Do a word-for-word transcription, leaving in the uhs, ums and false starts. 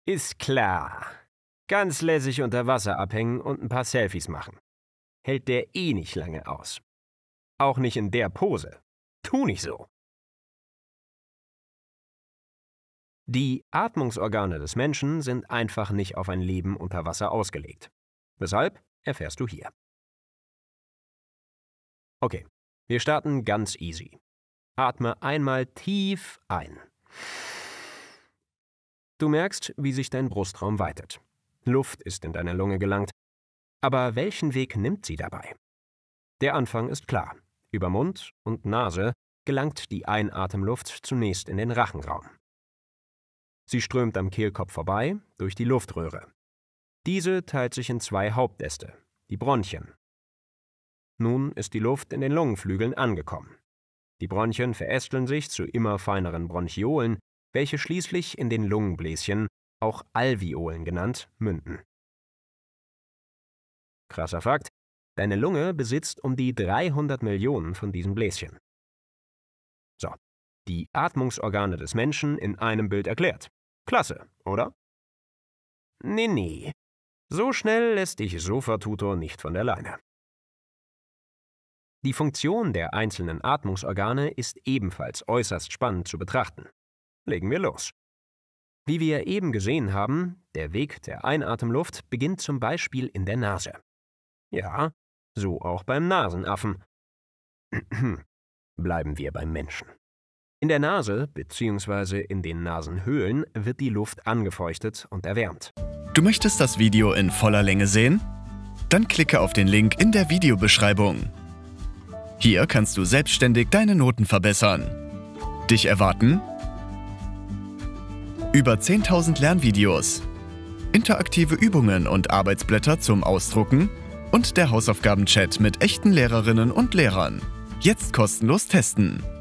Ist klar. Ganz lässig unter Wasser abhängen und ein paar Selfies machen. Hält der eh nicht lange aus. Auch nicht in der Pose. Tu nicht so. Die Atmungsorgane des Menschen sind einfach nicht auf ein Leben unter Wasser ausgelegt. Weshalb, erfährst du hier. Okay, wir starten ganz easy. Atme einmal tief ein. Du merkst, wie sich dein Brustraum weitet. Luft ist in deine Lunge gelangt. Aber welchen Weg nimmt sie dabei? Der Anfang ist klar. Über Mund und Nase gelangt die Einatemluft zunächst in den Rachenraum. Sie strömt am Kehlkopf vorbei durch die Luftröhre. Diese teilt sich in zwei Hauptäste, die Bronchien. Nun ist die Luft in den Lungenflügeln angekommen. Die Bronchien verästeln sich zu immer feineren Bronchiolen, welche schließlich in den Lungenbläschen, auch Alveolen genannt, münden. Krasser Fakt, deine Lunge besitzt um die dreihundert Millionen von diesen Bläschen. So, die Atmungsorgane des Menschen in einem Bild erklärt. Klasse, oder? Nee, nee. So schnell lässt dich Sofa-Tutor nicht von der Leine. Die Funktion der einzelnen Atmungsorgane ist ebenfalls äußerst spannend zu betrachten. Legen wir los. Wie wir eben gesehen haben, der Weg der Einatemluft beginnt zum Beispiel in der Nase. Ja, so auch beim Nasenaffen. Bleiben wir beim Menschen. In der Nase bzw. in den Nasenhöhlen wird die Luft angefeuchtet und erwärmt. Du möchtest das Video in voller Länge sehen? Dann klicke auf den Link in der Videobeschreibung. Hier kannst du selbstständig deine Noten verbessern. Dich erwarten über zehntausend Lernvideos, interaktive Übungen und Arbeitsblätter zum Ausdrucken und der Hausaufgabenchat mit echten Lehrerinnen und Lehrern. Jetzt kostenlos testen.